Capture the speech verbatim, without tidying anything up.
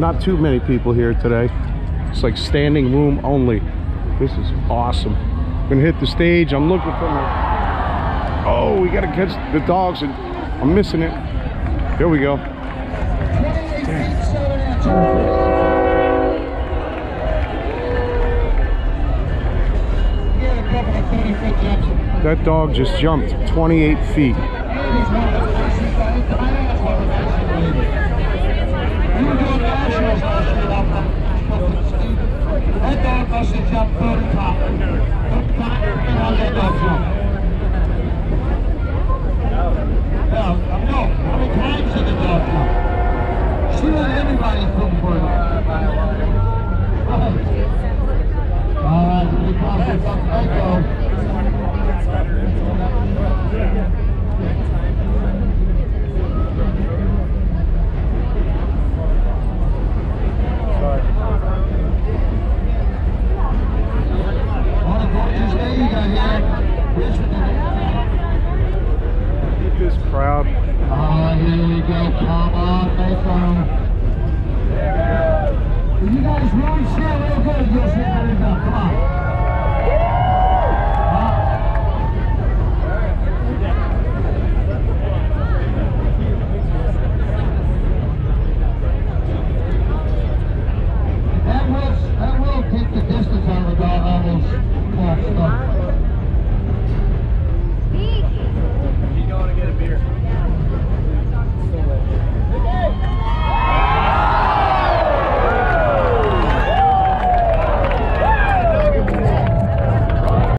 Not too many people here today. It's like standing room only. This is awesome. I'm gonna hit the stage. I'm looking for my... Oh, we gotta catch the dogs, and I'm missing it. Here we go. That dog just jumped twenty-eight feet. That dog must have jumped thirty times. How's that dog jump? No, no. How many times did the dog jump? She let everybody come for it. All right, we cross this up. There you go. This crowd. Oh, here we go. Come on, Mason. You guys really share real good. You'll see how we go.